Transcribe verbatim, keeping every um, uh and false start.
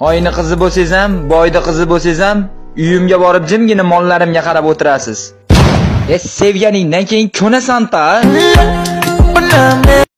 Oyni qizi bo'lsangiz ham, boyda qizi bo'lsangiz ham, uyimga borib jimgina mollarimga qarab o'tirasiz. E sevganingdan keyin ko'nasan-ta.